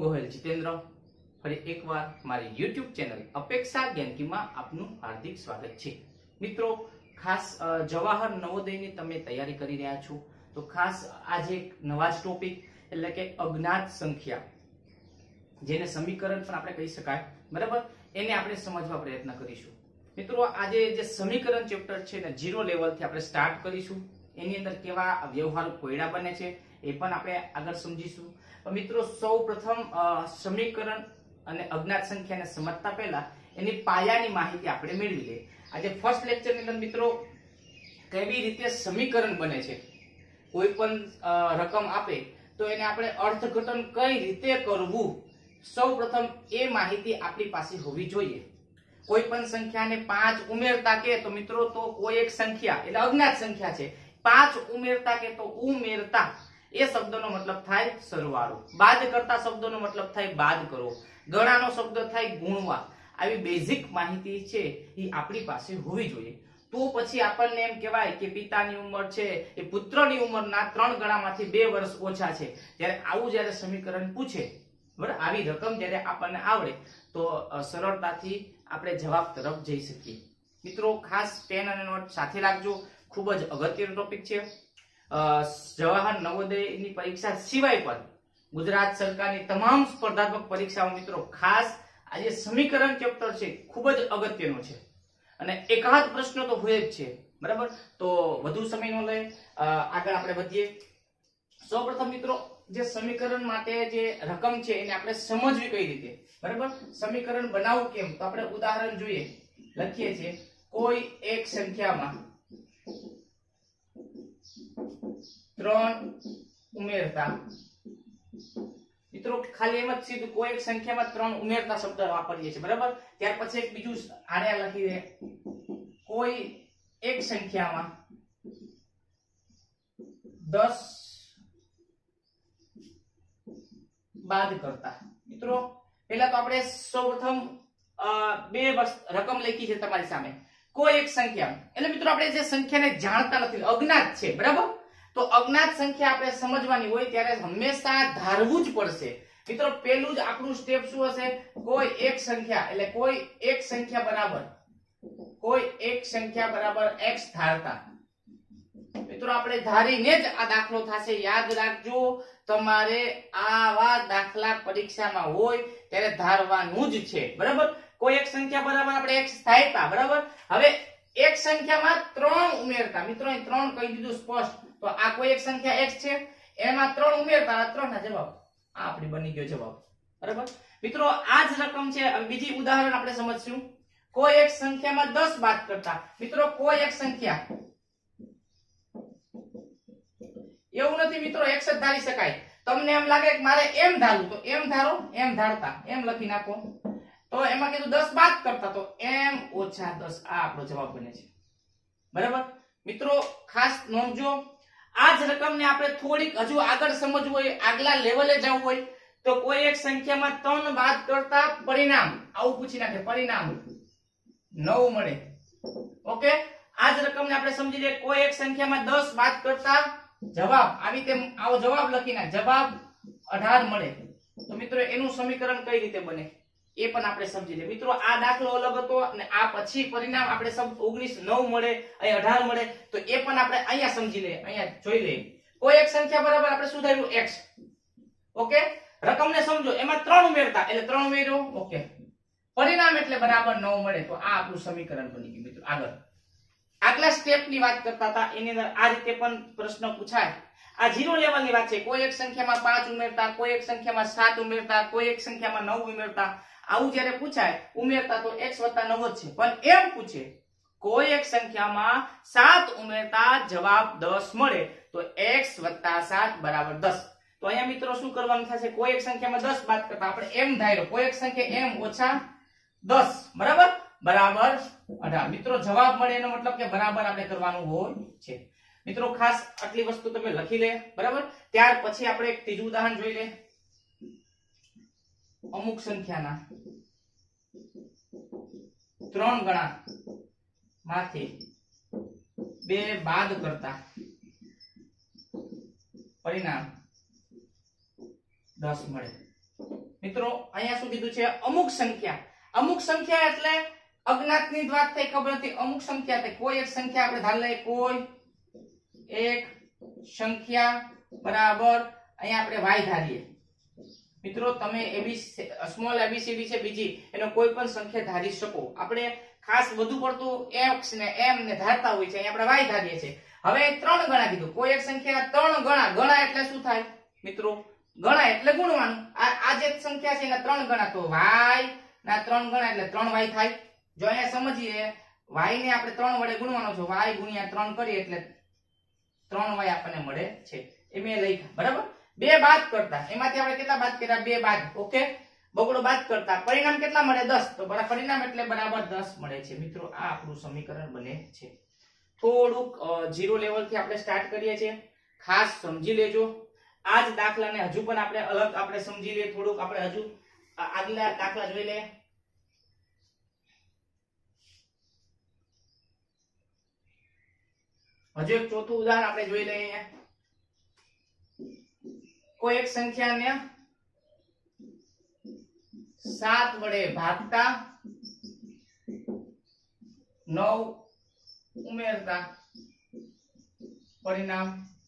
ગોહિલ જીતેન્દ્ર ફરી એકવાર મારી YouTube ચેનલ અપેક્ષા જ્ઞાનકીમાં આપનું હાર્દિક સ્વાગત છે। મિત્રો ખાસ જવાહર નવોદયની તમે તૈયારી કરી રહ્યા છો તો ખાસ આજે એક નવા જ ટોપિક એટલે કે અજ્ઞાત સંખ્યા, જેને સમીકરણ પણ આપણે કહી શકાય, બરાબર, એને આપણે સમજવા પ્રયત્ન કરીશું। મિત્રો આજે જે સમીકરણ ચેપ્ટર છે ને 0 લેવલથી આપણે સ્ટાર્ટ કરીશું। એની અંદર કેવા વ્યવહારુ કોયડા બને છે એ પણ આપણે આગળ સમજીશું। મિત્રો સૌપ્રથમ સમીકરણ અને અજ્ઞાત સંખ્યાને સમજતા પહેલા એની પાયાની માહિતી આપણે મેળવી લઈએ। આજે ફર્સ્ટ લેક્ચરની અંદર મિત્રો કેવી રીતે સમીકરણ બને છે, કોઈ પણ રકમ આપે તો એને આપણે અર્થઘટન કઈ રીતે કરવું, સૌપ્રથમ એ માહિતી આપણી પાસે હોવી જોઈએ। કોઈ પણ સંખ્યાને 5 ઉમેરતા કે તો મિત્રો તો કોઈ એક સંખ્યા એટલે અજ્ઞાત સંખ્યા છે, 5 ઉમેરતા કે તો ઉમેરતા એ શબ્દનો મતલબ થાય સરવાળો, બાદ કરતા શબ્દનો મતલબ થાય બાદ કરો, ગણાનો શબ્દ થાય ગુણવા। આવી બેઝિક માહિતી છે એ આપણી પાસે હોવી જોઈએ। તો પછી આપણને એમ કહેવાય કે પિતાની ઉંમર છે એ પુત્રની ઉંમરના 3 ગણામાંથી 2 વર્ષ ઓછા છે। ત્યારે આવું જ્યારે સમીકરણ પૂછે, બરાબર, આવી રકમ જ્યારે આપણને આવડે તો સરળતાથી આપણે જવાબ તરફ જઈ શકીએ। મિત્રો ખાસ પેન અને નોટ સાથે રાખજો, ખૂબ જ અગત્યનો ટોપિક છે। જવાહર નવોદયની પરીક્ષા સિવાય પણ ગુજરાત સરકારની તમામ સ્પર્ધાત્મક પરીક્ષાઓ મિત્રો ખાસ આ જે સમીકરણ ચેપ્ટર છે ખૂબ જ અગત્યનો છે અને એકાદ પ્રશ્ન તો હોય જ છે, બરાબર। તો વધુ સમય ન લઈ આગળ આપણે વધીએ। સૌપ્રથમ મિત્રો જે સમીકરણ માટે જે રકમ છે એને આપણે સમજવી કઈ રીતે, બરાબર, સમીકરણ બનાવવું કેમ, તો આપણે ઉદાહરણ જોઈએ, લખીએ છીએ કોઈ એક સંખ્યામાં 3 ઉમેરતા, મિત્રો ખાલી એમ જ સીધું કોઈ એક સંખ્યામાં 3 ઉમેરતા શબ્દ વાપરીએ છીએ, બરાબર। ત્યાર પછી એક બીજું આને લખી દે, કોઈ એક સંખ્યામાં 10 બાદ કરતા। મિત્રો પહેલા તો આપણે સૌપ્રથમ બે રકમ લખી છે તમારી સામે, કોઈ એક સંખ્યા એટલે મિત્રો આપણે જે સંખ્યાને જાણતા નથી, અજ્ઞાત છે, બરાબર। તો અજ્ઞાત સંખ્યા આપણે સમજવાની હોય ત્યારે હંમેશા ધારવું જ પડશે। મિત્રો પહેલું જ આપણું સ્ટેપ શું હશે, કોઈ એક સંખ્યા એટલે કોઈ એક સંખ્યા બરાબર x ધારતા। મિત્રો આપણે ધારીને જ આ દાખલો થશે, યાદ રાખજો, તમારે આવા દાખલા પરીક્ષામાં હોય ત્યારે ધારવાનું જ છે, બરાબર। કોઈ એક સંખ્યા બરાબર આપણે x ધારતા, બરાબર। હવે એક સંખ્યામાં 3 ઉમેરતા, મિત્રો અહીં 3 કહી દીધું સ્પષ્ટ, તો આ કોઈ એક સંખ્યા x છે એમાં 3 ઉમેરતા, 3 ના જવાબ આ આપણી બની ગયો જવાબ, બરાબર। મિત્રો આ જ રકમ છે। હવે બીજી ઉદાહરણ આપણે સમજશું, કોઈ એક સંખ્યામાં 10 બાદ કરતા। મિત્રો કોઈ એક સંખ્યા એવું નથી મિત્રો x જ ધારી શકાય, તમને એમ લાગે કે મારે m ધારવું તો m ધારો, m ધારતા m લખી નાખો, તો એમાં કીધું 10 બાદ કરતા તો m ઓછા 10 આ આપણો જવાબ બને છે, બરાબર। મિત્રો ખાસ નોંધજો, આ જ રકમને આપણે થોડીક હજુ આગળ સમજવું હોય, આગલા લેવલે જવું હોય તો કોઈ એક સંખ્યામાં 3 બાદ કરતા પરિણામ આવું પૂછી નાખે, પરિણામ 9 મળે, ઓકે। આ જ રકમને આપણે સમજી લઈએ, કોઈ એક સંખ્યામાં 10 બાદ કરતા જવાબ આવી રીતે આવો જવાબ લખી નાખ, જવાબ 18 મળે। તો મિત્રો એનું સમીકરણ કઈ રીતે બને એ પણ આપણે સમજી લઈએ। મિત્રો આ દાખલો અલગ હતો અને આ પછી પરિણામ આપણે 19 9 મળે, અહીં 18 મળે, તો એ પણ આપણે અહીંયા સમજી લઈએ, અહીંયા જોઈ લઈએ। કોઈ એક સંખ્યા બરાબર આપણે શું ધાર્યું x, ઓકે। રકમને સમજો, એમાં 3 ઉમેરતા એટલે 3 ઉમેર્યો, ઓકે। પરિણામ એટલે બરાબર 9 મળે, તો આ આપણું સમીકરણ બની ગયું। મિત્રો આગલા સ્ટેપની વાત કરતા હતા, એની અંદર આ રીતે પણ પ્રશ્ન પૂછાય। આ 0 લેવલની વાત છે, કોઈ એક સંખ્યામાં 5 ઉમેરતા, કોઈ એક સંખ્યામાં 7 ઉમેરતા, કોઈ એક સંખ્યામાં 9 ઉમેરતા, આવું જ્યારે પૂછાય ઉમેરતા તો x + 9 જ છે, પણ એમ પૂછે કોઈ એક સંખ્યામાં 7 ઉમેરતા જવાબ 10 મળે તો x + 7 = 10। તો અહીંયા મિત્રો શું કરવાનું થશે, કોઈ એક સંખ્યામાં 10 બાદ કરતા આપણે m ધાર્યો, કોઈ એક સંખ્યા m ઓછા 10 બરાબર 18। મિત્રો જવાબ મળે એનો મતલબ કે બરાબર આપણે કરવાનું હોય છે। મિત્રો ખાસ આટલી વસ્તુ તમે લખી લે, બરાબર। ત્યાર પછી આપણે એક ત્રીજું ઉદાહરણ જોઈ લે, અમુક સંખ્યાના 3 ગણા માંથી 2 બાદ કરતા પરિણામ 10 મળે। મિત્રો અહીંયા શું કીધું છે? અમુક સંખ્યા. અમુક સંખ્યા એટલે અજ્ઞાતની જ વાત થઈ, ખબર નથી. અમુક સંખ્યા એટલે કોઈ એક સંખ્યા આપણે ધારી લઈએ, કોઈ એક સંખ્યા બરાબર અહીંયા આપણે y ધારીએ. મિત્રો તમે સ્મોલ એબીસીડી છે બીજી, એનો કોઈ પણ સંખ્યા ધારી શકો. આપણે ખાસ વધુ પડતું x ને m ને ધારતા હોય છે, અહીંયા આપણે y ધારીએ છીએ. હવે 3 ગણા કીધું, કોઈ એક સંખ્યાના 3 ગણા. ગણા એટલે શું થાય મિત્રો? ગણા એટલે ગુણવાનું. આ જે સંખ્યા છે એના 3 ગણા, તો y ના 3 ગણા એટલે 3y થાય. જો અહીંયા સમજીએ, y ને આપણે 3 વડે ગુણવાનો છે, y ગુણ્યા 3 કરીએ એટલે 3y આપણને મળે છે. એ મેં લખ્યા બરાબર. બે બાદ કરતા, એમાંથી આપણે કેટલા બાદ કર્યા? 2 બાદ. ઓકે, બગડો બાદ કરતા પરિણામ કેટલા મળે? 10. તો બરાબર પરિણામ એટલે બરાબર 10 મળે છે. મિત્રો આ આપણું સમીકરણ બને છે. થોડુંક 0 લેવલ થી આપણે સ્ટાર્ટ કરીએ છીએ, ખાસ સમજી લેજો. આ જ દાખલાને હજુ પણ આપણે અલગ આપણે સમજી લઈએ. થોડુંક આપણે હજુ આગલા દાખલા જોઈ લઈએ. હજુ એક ચોથું ઉદાહરણ આપણે જોઈ લઈએ. અહીંયા કોઈ એક સંખ્યાને 7 વડે ભાગતા 9 ઉમેરતા પરિણામ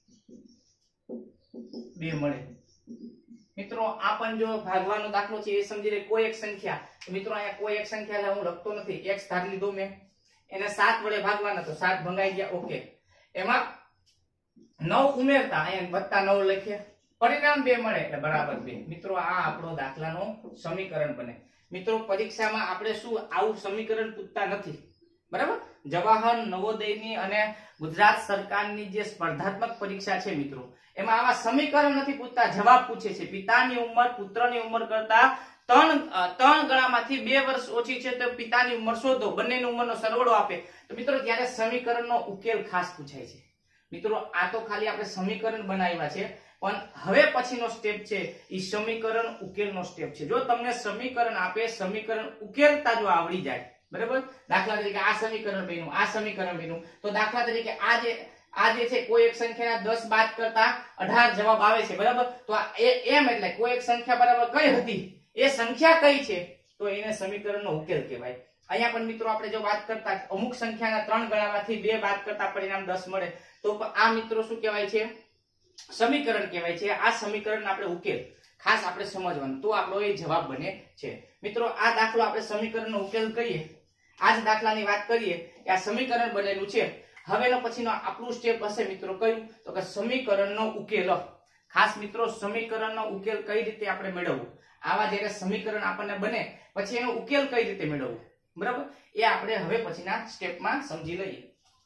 2 મળે. મિત્રો આ પણ જો ભાગવાનો દાખલો છે એ સમજી લે. કોઈ એક સંખ્યા, મિત્રો અહીંયા કોઈ એક સંખ્યા હું લખતો નથી, x ધારી લીધો મેં, એને 7 વડે ભાગવાના, તો 7 ભંગાઈ ગયા. ઓકે, એમાં 9 ઉમેરતા અહીંયા +9 લખીએ, પરિણામ 2 મળે એટલે બરાબર 2. મિત્રો આ આપણો દાખલાનો સમીકરણ બને. મિત્રો પરીક્ષામાં આપણે શું આવું સમીકરણ પૂછતા નથી, બરાબર. જવાહર નવોદયની અને ગુજરાત સરકારની જે સ્પર્ધાત્મક પરીક્ષા છે મિત્રો, એમાં આવા સમીકરણ નથી પૂછતા, જવાબ પૂછે છે. પિતાની ઉંમર પુત્રની ઉંમર કરતા 3 ગણામાંથી 2 વર્ષ ઓછી છે તો પિતાની ઉંમર શોધો. બંનેની ઉંમરનો સરવાળો આપે. તો મિત્રો ત્યારે સમીકરણનો ઉકેલ ખાસ પૂછાય છે. મિત્રો આ તો ખાલી આપણે સમીકરણ બનાવ્યા છે, પણ હવે પછીનો સ્ટેપ છે એ સમીકરણ ઉકેલનો સ્ટેપ છે. જો તમને સમીકરણ આપે, સમીકરણ ઉકેલતા જો આવડી જાય, બરાબર. દાખલા તરીકે આ સમીકરણ બન્યું, આ સમીકરણ બન્યું, તો દાખલા તરીકે આ જે છે કોઈ એક સંખ્યાના 10 બાદ કરતા 18 જવાબ આવે છે, બરાબર. તો એમ એટલે કોઈ એક સંખ્યા બરાબર કઈ હતી, એ સંખ્યા કઈ છે, તો એને સમીકરણનો ઉકેલ કહેવાય. અહીંયા પણ મિત્રો આપણે જો વાત કરતા અમુક સંખ્યાના 3 ગણામાંથી 2 બાદ કરતા પરિણામ 10 મળે, તો આ મિત્રો શું કહેવાય છે? સમીકરણ કહેવાય છે. આ સમીકરણ આપણે ઉકેલ ખાસ આપણે સમજવાનું, તો આપણો એ જવાબ બને છે. મિત્રો આ દાખલો આપણે સમીકરણનો ઉકેલ કરીએ, આ જ દાખલાની વાત કરીએ કે આ સમીકરણ બનેલું છે. હવેનો પછીનો આપણું સ્ટેપ હશે મિત્રો કયું? તો કે સમીકરણનો ઉકેલ. ખાસ મિત્રો સમીકરણનો ઉકેલ કઈ રીતે આપણે મેળવવું, આવા જ્યારે સમીકરણ આપણને બને પછી એનો ઉકેલ કઈ રીતે મેળવવું, બરાબર, એ આપણે હવે પછીના સ્ટેપમાં સમજી લઈએ.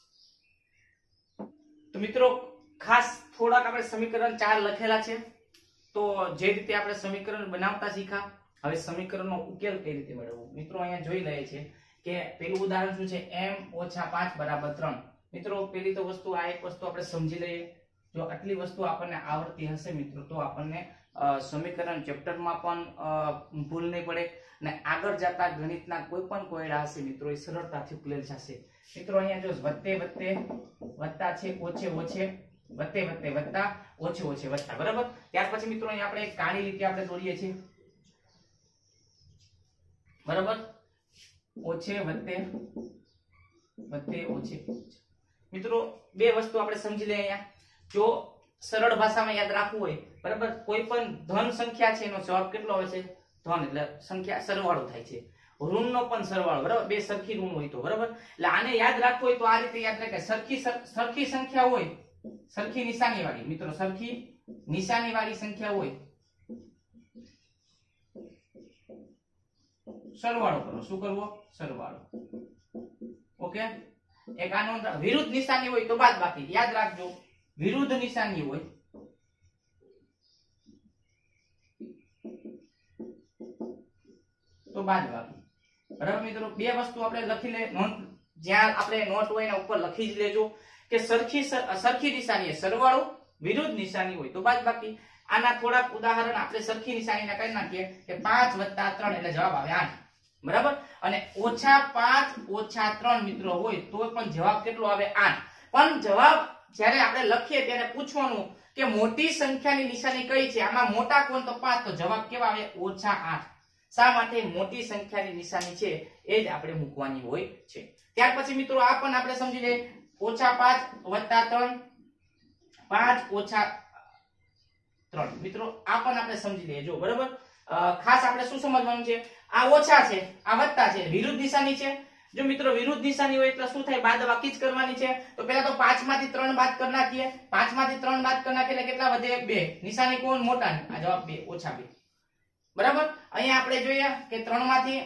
તો મિત્રો ખાસ થોડાક આપણે સમીકરણ 4 લખેલા છે, તો જે રીતે આપણે સમીકરણ બનાવતા શીખા, હવે સમીકરણનો ઉકેલ કઈ રીતે મેળવવું. મિત્રો અહીંયા જોઈ લઈએ છીએ કે પેલું ઉદાહરણ શું છે? m - 5 = 3. મિત્રો પેલી તો વસ્તુ, આ એક વસ્તુ આપણે સમજી લઈએ. જો આટલી વસ્તુ આપણને આવડતી હશે મિત્રો, તો આપણને સમીકરણ ચેપ્ટરમાં પણ ભૂલ નહીં પડે, અને આગળ જતા ગણિતના કોઈ પણ કોયડા હશે મિત્રો એ સરળતાથી ઉકેલ જશે. મિત્રો અહીંયા જો વત્તે વત્તે વત્તા છે, ઓછે ઓછે વત્તે વત્તે વત્તા, ઓછે ઓછે વત્તા, બરાબર. ત્યાર પછી મિત્રો અહીંયા આપણે એક કાળી લીટી આપણે દોરીએ છીએ, બરાબર. ઓછે વત્તે વત્તે ઓછે. મિત્રો બે વસ્તુ આપણે સમજી લઈએ. અહીંયા જો સરળ ભાષામાં યાદ રાખવું હોય, બરાબર, કોઈ પણ ધન સંખ્યા છે એનો જવાબ કેટલો આવે છે? ધન એટલે સંખ્યા સરવાળો થાય છે. ઋણનો પણ સરવાળો, બરાબર, બે સરખી ઋણ હોય તો, બરાબર. એટલે આને યાદ રાખવું હોય તો આ રીતે યાદ રાખાય. સરખી સંખ્યા હોય, સરખી નિશાની વાળી, મિત્રો સરખી નિશાની વાળી સંખ્યા હોય, સરવાળો કરો. શું કરવો? સરવાળો. ઓકે. એક આનો વિરુદ્ધ નિશાની હોય તો બાદબાકી. યાદ રાખજો, વિરુદ્ધ નિશાની હોય તો બાદબાકી, બરાબર. મિત્રો બે વસ્તુ આપણે લખી લે, જ્યાં આપણે નોટ હોય એના ઉપર લખી જ લેજો કે સરખી નિશાની સરવાળો, વિરુદ્ધ નિશાની હોય તો બાદબાકી. આના થોડાક ઉદાહરણ આપણે સરખી નિશાનીના કરી નાખીએ કે 5 + 3 એટલે જવાબ આવે 8, બરાબર. અને -5 - 3 મિત્રો હોય તો પણ જવાબ કેટલો આવે? 8. પણ જવાબ જ્યારે આપણે લખીએ ત્યારે પૂછવાનું કે મોટી સંખ્યાની નિશાની કઈ છે, આમાં મોટા કોણ તો 5, તો જવાબ કેવા આવે -8. શા માટે? મોટી સંખ્યાની નિશાની છે એ જ આપણે મૂકવાની હોય છે. ત્યાર પછી મિત્રો આ પણ આપણે સમજી લઈએ, -5 + 3, 5 - 3. મિત્રો આ પણ આપણે સમજી લઈએ. જો બરાબર, ખાસ આપણે શું સમજવાનું છે, આ ઓછા છે, આ વત્તા છે, વિરુદ્ધ નિશાની છે. જો મિત્રો વિરુદ્ધ નિશાની હોય એટલે શું થાય, બાદબાકી જ કરવાની છે. તો પહેલા તો 5 માંથી 3 બાદ કરી નાખીએ. 5 માંથી 3 બાદ કરી નાખીએ એટલે કેટલા વધે? 2. નિશાની કોણ? મોટાની. આ જવાબ 2 -2. બરાબર. અહીંયા આપણે જોઈએ કે 3 માંથી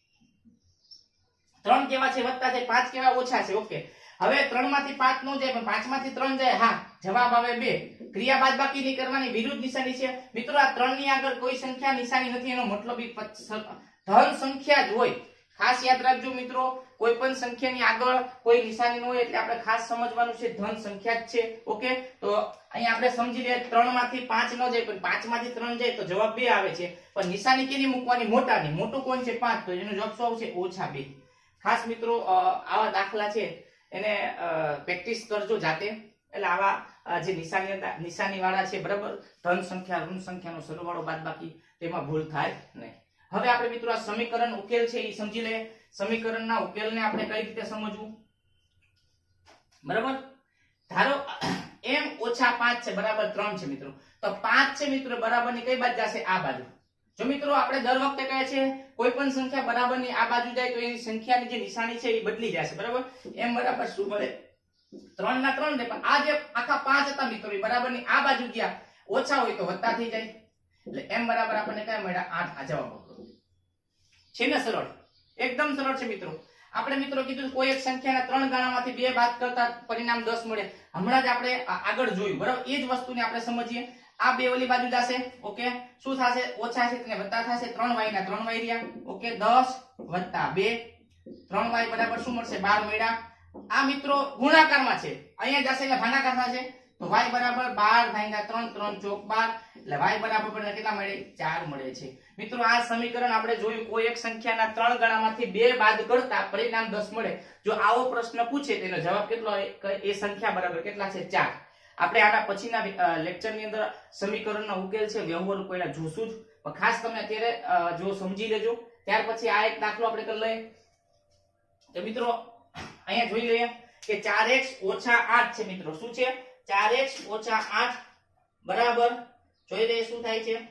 3 કેવા છે? વત્તા છે. 5 કેવા? ઓછા છે. ઓકે. હવે 3 માંથી 5 નો જાય પણ 5 માંથી 3 જાય. હા, જવાબ આવે 2. ક્રિયા બાદબાકી ની કરવાની, વિરુદ્ધ નિશાની છે. મિત્રો આ 3 ની આગળ કોઈ સંખ્યા નિશાની નથી, એનો મતલબ ધન સંખ્યા જ હોય. ખાસ યાદ રાખજો મિત્રો, કોઈ પણ સંખ્યાની આગળ કોઈ નિશાની ન હોય એટલે આપણે ખાસ સમજવાનું છે ધન સંખ્યા જ છે. ઓકે, તો અહીંયા આપણે સમજી લઈએ 3 માંથી 5 ન જાય પણ 5 માંથી 3 જાય તો જવાબ 2 આવે છે. પણ નિશાની કેની મૂકવાની? મોટાની. મોટું કોણ છે? 5, તો એનો જવાબ શું આવશે? -2. ખાસ મિત્રો આવા દાખલા છે એને પ્રેક્ટિસ કરજો જાતે, એટલે આવા જે નિશાની વાળા છે બરાબર, ધન સંખ્યા ઋણ સંખ્યાનો સરવાળો બાદબાકી તેમાં ભૂલ થાય નહીં. હવે આપણે મિત્રો આ સમીકરણ ઉકેલ છે એ સમજી લઈએ. સમીકરણના ઉકેલને આપણે કઈ રીતે સમજવું? બરાબર, ધારો m - 5 છે બરાબર 3 છે મિત્રો, તો 5 છે મિત્રો બરાબરની કઈ બાજુ જશે? આ બાજુ. જો મિત્રો આપણે દર વખતે કહે છે કોઈ પણ સંખ્યા બરાબરની આ બાજુ જાય તો એની સંખ્યાની જે નિશાની છે એ બદલી જશે. બરાબર, m બરાબર શું મળે? 3 ના 3 ને, પણ આ જે આખા 5 હતા મિત્રો એ બરાબરની આ બાજુ ગયા, ઓછા હોય તો વત્તા થઈ જાય. એટલે m બરાબર આપણને કયા મળ્યા? 8. આ જવાબ છે ને સરળ, એકદમ સરળ છે મિત્રો. આપણે મિત્રો કીધું કોઈ એક સંખ્યાના 3 ગણામાંથી 2 બાદ કરતા પરિણામ 10 મળે. હમણાં જ આપણે આગળ જોયું બરાબર, એ જ વસ્તુને આપણે સમજીએ. આ બે ઓલી બાજુ જશે. ઓકે, શું થશે? ઓછા છે એટલે વત્તા થશે. 3y ના 3y રહ્યા. ઓકે, 10 + 2, 3y બરાબર શું મળશે? 12 મળ્યા. આ મિત્રો ગુણાકારમાં છે, અહીંયા જશે એટલે ભાગાકાર થશે. તો y બરાબર 12 - 3, 3 × 12, એટલે y બરાબર આપણને કેટલા મળે? 4 મળે છે. મિત્રો આ સમીકરણ આપણે જોયું, કોઈ એક સંખ્યાના 3 ગણામાંથી 2 બાદ કરતા પરિણામ 10 મળે. જો આવો પ્રશ્ન પૂછે તેનો જવાબ કેટલો હોય? એ સંખ્યા બરાબર કેટલા છે? 4. આપણે આના પછીના લેક્ચરની અંદર સમીકરણનો ઉકેલ છે વ્યવહારુ કોઈના જોશું જ, પણ ખાસ તમે અત્યારે જો સમજી લેજો. ત્યાર પછી આ એક દાખલો આપણે કરી લઈએ. તો મિત્રો અહીંયા જોઈ લઈએ કે 4x - 8 છે મિત્રો. શું છે? 4x - 8 બરાબર, જોઈ લઈએ શું થાય છે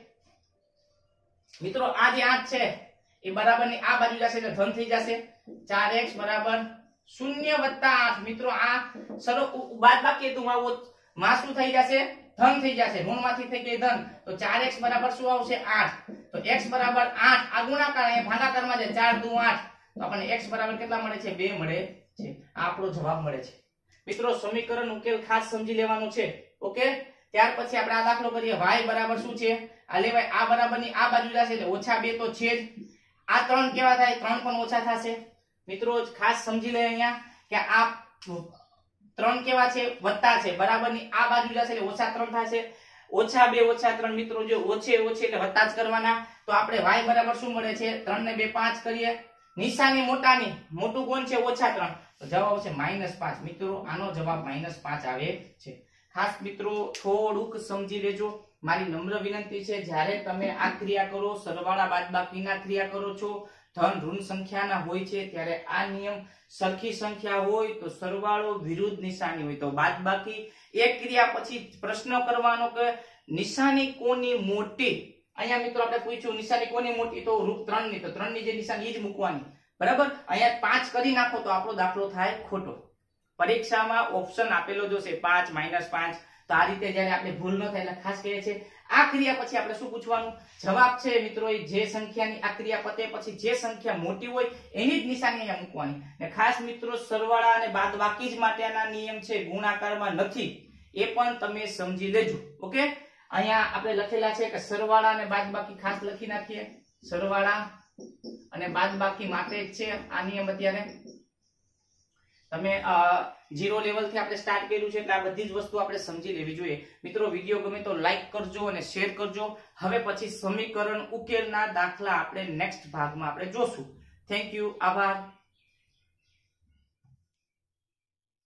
મિત્રો. આ જે 8 છે એ બરાબરની આ બાજુ જશે એટલે ધન થઈ જશે. 4x બરાબર 0 + 8. મિત્રો આ સરળ બાદબાકી હતું, માં શું થઈ જશે? ધન થઈ જશે. ઋણમાંથી થઈ ગઈ ધન, તો 4x બરાબર શું આવશે? 8. તો x બરાબર 8. આ ગુણાકાર અહીંયા ભાગાકારમાં છે. 4 × 2 = 8, તો આપણને x બરાબર કેટલા મળે છે? 2 મળે છે. આ આપણો જવાબ મળે છે. મિત્રો સમીકરણ ઉકેલ ખાસ સમજી લેવાનું છે. ઓકે, ત્યાર પછી આપણે આ દાખલો કરીએ. y બરાબર શું છે? આ લેવાય, આ બરાબરની આ બાજુ જશે એટલે -2 તો છે જ. આ 3 કેવા થાય? 3 પણ ઓછા થશે. મિત્રો ખાસ સમજી લે અહીંયા કે આ 3 કેવા છે? વત્તા છે. બરાબરની આ બાજુ જશે એટલે -3 થશે. -2 - 3 મિત્રો જો ઓછે એટલે વત્તા જ કરવાના. તો આપણે y બરાબર શું મળે છે? 3 ને 2 5 કરીએ. નિશાની મોટાની, મોટું કોણ છે? -3, તો જવાબ આવશે -5. મિત્રો આનો જવાબ -5 આવે છે. ખાસ મિત્રો થોડુંક સમજી લેજો. મારી નમ્ર વિનંતી છે, જ્યારે તમે આ ક્રિયા કરો, સરવાળા બાદબાકીના ક્રિયા કરો છો, ધન ઋણ સંખ્યાના હોય છે, ત્યારે આ નિયમ સરખી સંખ્યા હોય તો સરવાળો, વિરુદ્ધ નિશાની હોય તો બાદબાકી. એક ક્રિયા પછી પ્રશ્ન કરવાનો કે નિશાની કોની મોટી. અહીંયા મિત્રો આપણે પૂછ્યું નિશાની કોની મોટી, તો 3 ની, તો 3 ની જે નિશાની એ જ મૂકવાની. બરાબર, અહીંયા 5 કરી નાખો તો આપણો દાખલો થાય ખોટો. પરીક્ષામાં ઓપ્શન આપેલો જોશે 5 -5. તો આ રીતે જ્યારે આપણે ભૂલ ન થાય એટલે ખાસ કહે છે આ ક્રિયા પછી આપણે શું પૂછવાનું? જવાબ છે મિત્રો એ જે સંખ્યાની આ ક્રિયા પતે પછી જે સંખ્યા મોટી હોય એની જ નિશાની અહીંયા મૂકવાની. ને ખાસ મિત્રો સરવાળા અને બાદબાકી જ માટેના નિયમ છે, ગુણાકારમાં નથી. એ પણ તમે સમજી લેજો. ઓકે, અહીંયા આપણે લખેલા છે કે સરવાળા અને બાદબાકી ખાસ લખી નાખીએ. સરવાળા અને બાદબાકી માટે જ છે આ નિયમ. અત્યારે તમે 0 લેવલ થી આપણે સ્ટાર્ટ કર્યું છે એટલે આ બધી જ વસ્તુ આપણે સમજી લેવી જોઈએ. મિત્રો વિડીયો ગમે તો લાઈક કરજો અને શેર કરજો. હવે પછી સમીકરણ ઉકેલના દાખલા આપણે નેક્સ્ટ ભાગમાં આપણે જોશું. થેન્ક યુ, આભાર.